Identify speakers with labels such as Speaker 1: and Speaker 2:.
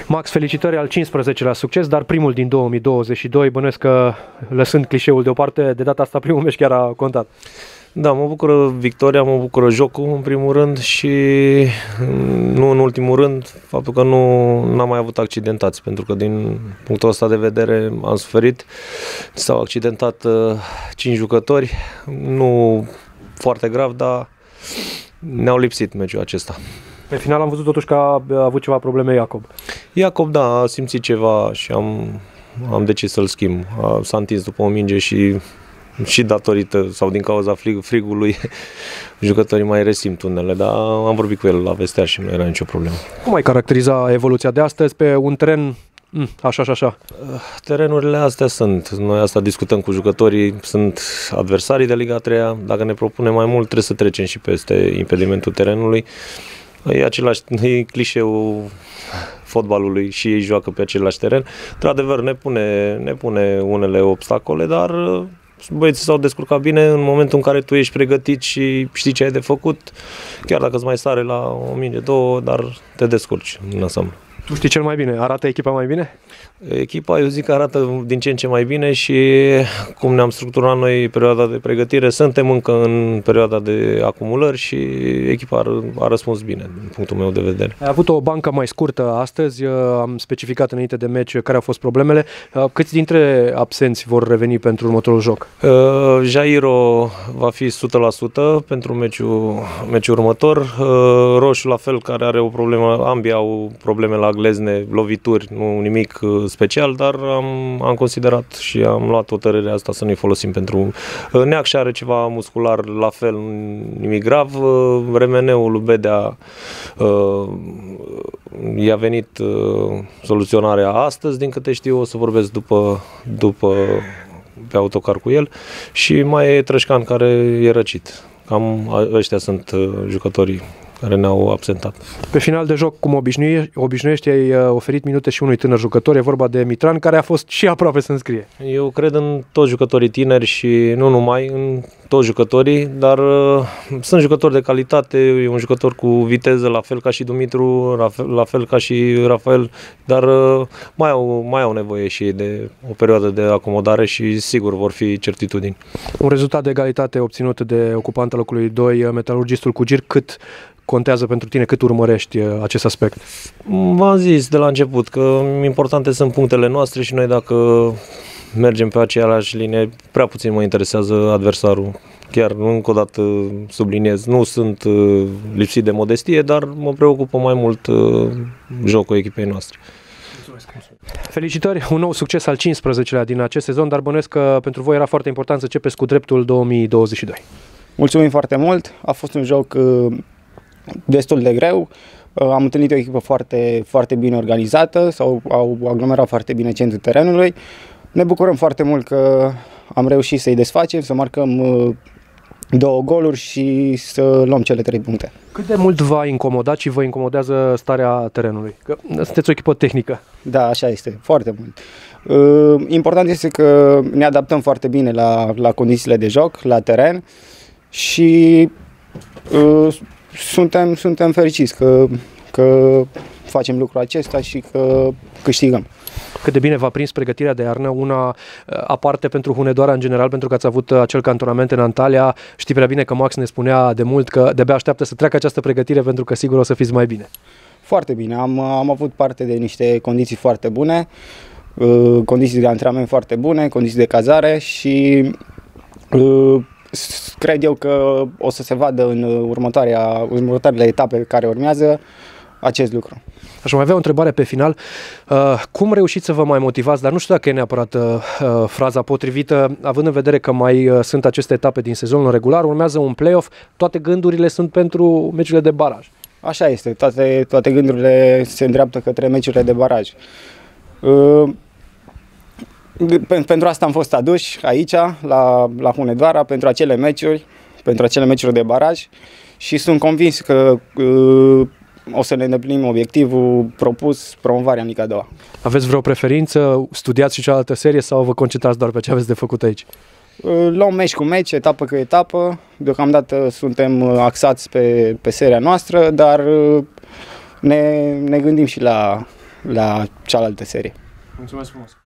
Speaker 1: Max, felicitări al 15-lea succes, dar primul din 2022, bănuiesc că, lăsând clișeul deoparte, de data asta primul meci chiar a contat.
Speaker 2: Da, mă bucură victoria, mă bucură jocul în primul rând și nu în ultimul rând faptul că nu am mai avut accidentați, pentru că din punctul ăsta de vedere am suferit. S-au accidentat 5 jucători, nu foarte grav, dar ne-au lipsit meciul acesta.
Speaker 1: Pe final am văzut totuși că a avut ceva probleme Iacob.
Speaker 2: Iacob, da, a simțit ceva și am decis să-l schimb. S-a întins după o minge și datorită sau din cauza frigului jucătorii mai resimt unele, dar am vorbit cu el la vestiar și nu era nicio problemă.
Speaker 1: Cum ai caracteriza evoluția de astăzi pe un teren așa?
Speaker 2: Terenurile astea sunt, noi asta discutăm cu jucătorii, sunt adversarii de Liga 3-a, dacă ne propunem mai mult trebuie să trecem și peste impedimentul terenului. E clișeul fotbalului și ei joacă pe același teren. Într-adevăr ne pune unele obstacole, dar băieții s-au descurcat bine în momentul în care tu ești pregătit și știi ce ai de făcut, chiar dacă îți mai sare la o minge, două, dar te descurci în ansamblu.
Speaker 1: Tu știi cel mai bine, arată echipa mai bine?
Speaker 2: Echipa, eu zic că arată din ce în ce mai bine și cum ne-am structurat noi perioada de pregătire, suntem încă în perioada de acumulări și echipa a răspuns bine, din punctul meu de vedere.
Speaker 1: Ai avut o bancă mai scurtă astăzi, am specificat înainte de meci care au fost problemele. Câți dintre absenți vor reveni pentru următorul joc?
Speaker 2: Jairo va fi 100% pentru meciul următor. Roșu la fel, care are o problemă, ambii au probleme la glezne, lovituri, nu nimic special, dar am considerat și am luat hotărârea asta să nu-i folosim pentru Neac și are ceva muscular, la fel, nimic grav. Remeneul lui Bedea i-a venit soluționarea astăzi, din câte știu, o să vorbesc după pe autocar cu el și mai e Trășcan care e răcit. Cam ăștia sunt jucătorii care ne-au absentat.
Speaker 1: Pe final de joc, cum obișnuiești, ai oferit minute și unui tânăr jucător, e vorba de Mitran, care a fost și aproape să înscrie.
Speaker 2: Eu cred în toți jucătorii tineri și nu numai, în toți jucătorii, dar sunt jucători de calitate, e un jucător cu viteză, la fel ca și Dumitru, la fel ca și Rafael, dar mai au nevoie și ei de o perioadă de acomodare și sigur vor fi certitudini.
Speaker 1: Un rezultat de egalitate obținut de ocupantul locului 2, Metalurgistul Cugir, cât contează pentru tine, cât urmărești acest aspect?
Speaker 2: V-am zis de la început că importante sunt punctele noastre și noi dacă mergem pe aceeași linie, prea puțin mă interesează adversarul. Chiar încă o dată subliniez, nu sunt lipsit de modestie, dar mă preocupă mai mult jocul echipei noastre.
Speaker 1: Felicitări, un nou succes al 15-lea din acest sezon, dar bănuiesc că pentru voi era foarte important să începeți cu dreptul 2022.
Speaker 3: Mulțumim foarte mult, a fost un joc destul de greu. Am întâlnit o echipă foarte, foarte bine organizată, au aglomerat foarte bine centrul terenului. Ne bucurăm foarte mult că am reușit să-i desfacem, să marcăm 2 goluri și să luăm cele 3 puncte.
Speaker 1: Cât de mult v-a incomodat și vă incomodează starea terenului? Că sunteți o echipă tehnică.
Speaker 3: Da, așa este, foarte mult. Important este că ne adaptăm foarte bine la condițiile de joc, la teren și suntem fericiți că facem lucrul acesta și că câștigăm.
Speaker 1: Cât de bine v-a prins pregătirea de iarnă, una aparte pentru Hunedoara în general, pentru că ați avut acel cantonament în Antalya. Știi prea bine că Max ne spunea de mult că de-abia așteaptă să treacă această pregătire pentru că sigur o să fiți mai bine.
Speaker 3: Foarte bine, am avut parte de niște condiții foarte bune, condiții de antrenament foarte bune, condiții de cazare și cred eu că o să se vadă în următoarele etape care urmează acest lucru.
Speaker 1: Aș mai avea o întrebare pe final. Cum reușiți să vă mai motivați, dar nu știu dacă e neapărat fraza potrivită, având în vedere că mai sunt aceste etape din sezonul regular, urmează un play-off, toate gândurile sunt pentru meciurile de baraj.
Speaker 3: Așa este, toate gândurile se îndreaptă către meciurile de baraj. Pentru asta am fost aduși aici, la Hunedoara, pentru acele meciuri de baraj și sunt convins că o să ne îndeplinim obiectivul propus, promovarea în Liga 2.
Speaker 1: Aveți vreo preferință? Studiați și cealaltă serie sau vă concentrați doar pe ce aveți de făcut aici?
Speaker 3: Luăm meci cu meci, etapă cu etapă. Deocamdată suntem axați pe seria noastră, dar ne gândim și la cealaltă serie.
Speaker 1: Mulțumesc frumos!